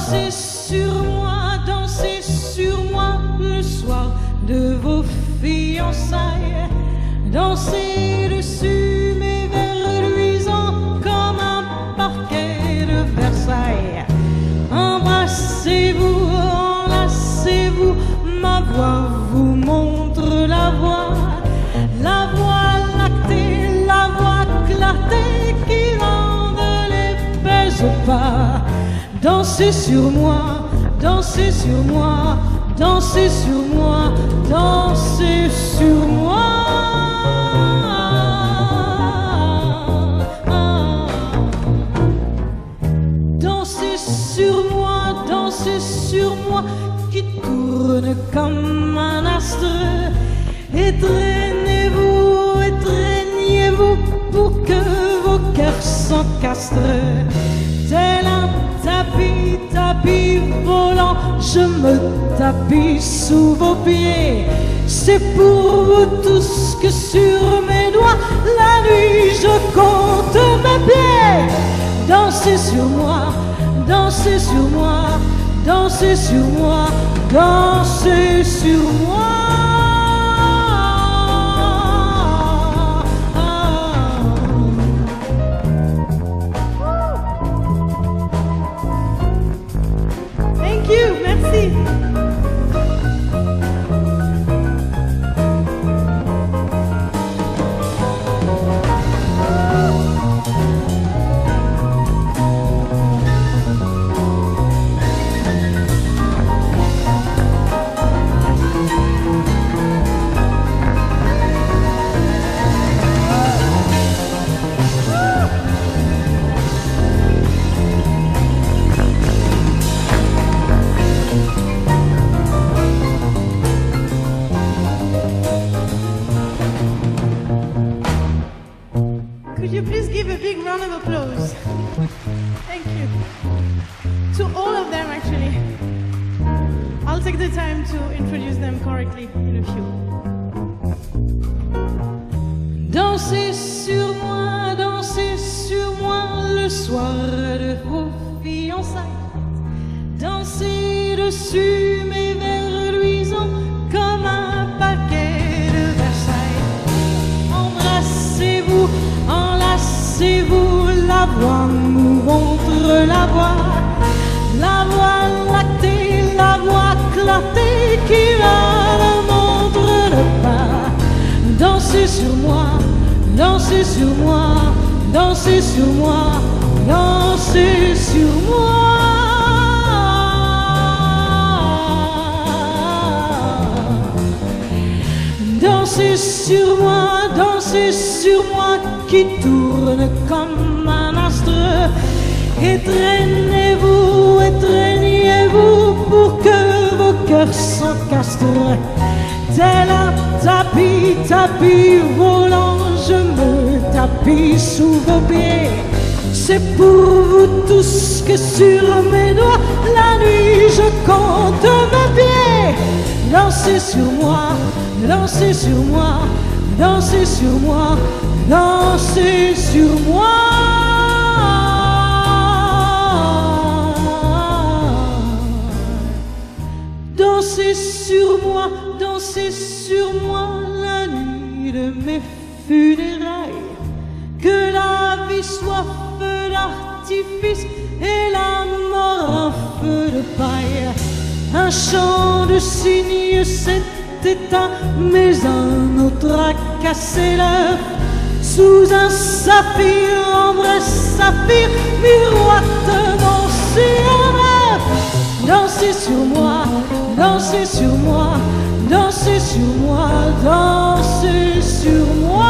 Dansez sur moi le soir de vos fiançailles. Dansez dessus mes verres luisants comme un parquet de Versailles. Embrassez-vous, enlacez-vous, ma voix vous montre la voie lactée, la voie clarté qui n'en les pèse pas. Dansez sur moi, dansez sur moi, dansez sur moi, dansez sur moi. Dansez sur moi qui tourne comme un astre. Étreignez-vous, étreignez-vous pour que vos cœurs s'encastrent. Tel un tapis volant, je me tapis sous vos pieds. C'est pour vous tous que sur mes doigts, la nuit je compte mes pieds. Dansez sur moi, dansez sur moi, dansez sur moi, dansez sur moi. Thank you, merci. Could you please give a big round of applause? Thank you. To all of them, actually. I'll take the time to introduce them correctly in a few. Dansez sur moi le soir de vos fiançailles. Dansez dessus mes verres luisants comme un paquet de Versailles. Embrassez-vous, enlacez-vous, la voix nous montre la voie lactée, la voie clarté qui ne montre le pas. Dansez sur moi, dansez sur moi, dansez sur moi, dansez sur moi. Dansez sur moi qui tourne comme un astre. Étreignez-vous, étreignez-vous pour que vos cœurs s'encastrent. Tel un tapis volant, je me tapis sous vos pieds. C'est pour vous tous que sur mes doigts, la nuit je compte mes pieds. Dansez sur moi, dansez sur moi, dansez sur moi, dansez sur moi. Dansez sur moi la nuit de mes funérailles. Que la vie soit feu d'artifice et la mort un feu de paille. Un chant de cygne s'est éteint, mais un autre a cassé l'œuf. Sous un saphir, en vrai saphir, miroite mon ciel. Dansez sur moi, dansez sur moi, dansez sur moi, dansez sur moi.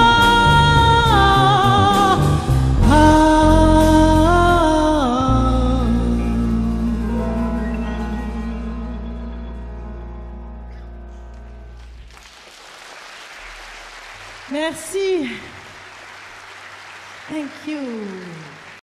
Merci. Thank you.